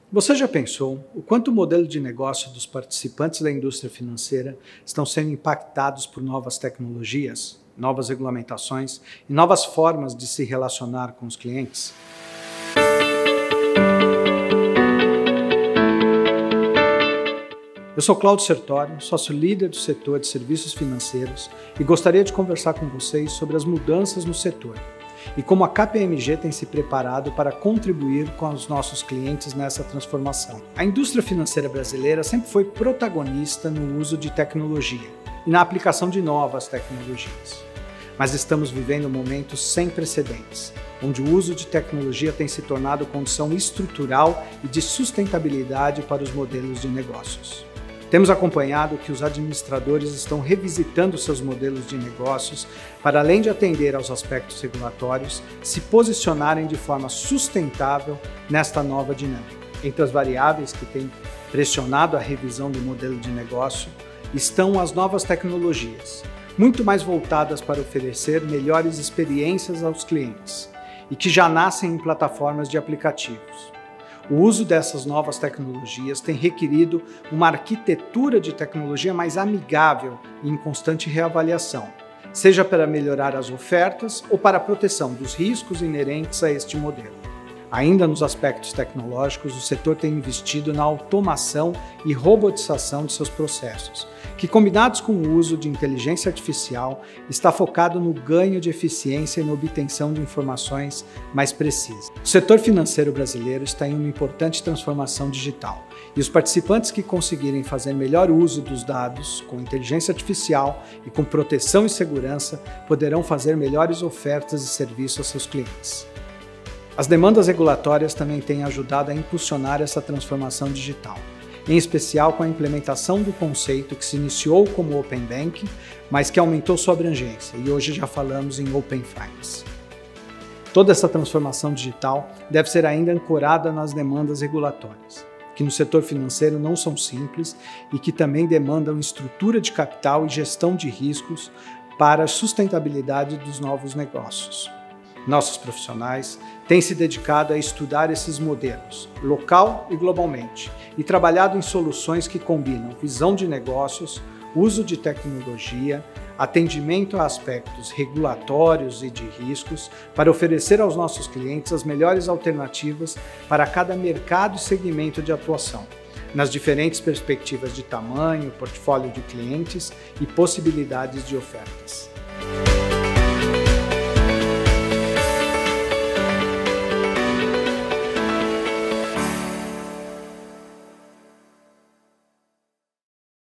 Você já pensou o quanto o modelo de negócio dos participantes da indústria financeira estão sendo impactados por novas tecnologias, novas regulamentações e novas formas de se relacionar com os clientes? Eu sou Cláudio Sertório, sócio-líder do setor de serviços financeiros e gostaria de conversar com vocês sobre as mudanças no setor e como a KPMG tem se preparado para contribuir com os nossos clientes nessa transformação. A indústria financeira brasileira sempre foi protagonista no uso de tecnologia e na aplicação de novas tecnologias. Mas estamos vivendo momentos sem precedentes, onde o uso de tecnologia tem se tornado condição estrutural e de sustentabilidade para os modelos de negócios. Temos acompanhado que os administradores estão revisitando seus modelos de negócios para, além de atender aos aspectos regulatórios, se posicionarem de forma sustentável nesta nova dinâmica. Entre as variáveis que têm pressionado a revisão do modelo de negócio estão as novas tecnologias, muito mais voltadas para oferecer melhores experiências aos clientes e que já nascem em plataformas de aplicativos. O uso dessas novas tecnologias tem requerido uma arquitetura de tecnologia mais amigável e em constante reavaliação, seja para melhorar as ofertas ou para a proteção dos riscos inerentes a este modelo. Ainda nos aspectos tecnológicos, o setor tem investido na automação e robotização de seus processos, que, combinados com o uso de inteligência artificial, está focado no ganho de eficiência e na obtenção de informações mais precisas. O setor financeiro brasileiro está em uma importante transformação digital, e os participantes que conseguirem fazer melhor uso dos dados com inteligência artificial e com proteção e segurança poderão fazer melhores ofertas e serviços aos seus clientes. As demandas regulatórias também têm ajudado a impulsionar essa transformação digital, em especial com a implementação do conceito que se iniciou como Open Banking, mas que aumentou sua abrangência e hoje já falamos em Open Finance. Toda essa transformação digital deve ser ainda ancorada nas demandas regulatórias, que no setor financeiro não são simples e que também demandam estrutura de capital e gestão de riscos para a sustentabilidade dos novos negócios. Nossos profissionais têm se dedicado a estudar esses modelos, local e globalmente, e trabalhado em soluções que combinam visão de negócios, uso de tecnologia, atendimento a aspectos regulatórios e de riscos, para oferecer aos nossos clientes as melhores alternativas para cada mercado e segmento de atuação, nas diferentes perspectivas de tamanho, portfólio de clientes e possibilidades de ofertas.